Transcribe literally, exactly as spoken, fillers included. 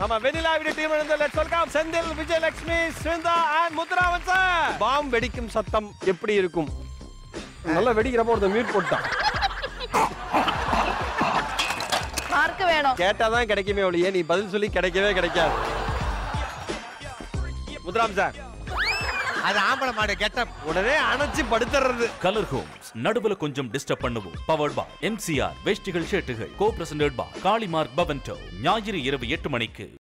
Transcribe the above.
நம்ம Vanilla video team இருந்து let's welcome Senthil, Vijayalakshmi, ஸ்விந்தா அண்ட் முத்துராமன் சார். பாம் வெடிக்கும் சத்தம் எப்படி இருக்கும்? நல்லா வெடிக்கிறப்ப ஒருத்தர் மியூட் போட்டான். மார்க் வேணும். கேட்டாதான் கிடைக்குமே ஒழிய நீ பதில் சொல்லி கிடைக்கவே கிடைக்காது. முத்துராமன் சார், அது ஆம்பளை மாடு கெட்டப். உடனே அணைச்சு படுத்துறது. கலர் ஹோம்ஸ் நடுவுல கொஞ்சம் டிஸ்டர்ப் பண்ணுவோம். பவர்ட் பை எம்சிஆர் வேஷ்டிகள் ஷர்ட்டுகள். Co presented by Kalimark Bovonto. ஞாயிறு இரவு எட்டு மணிக்கு.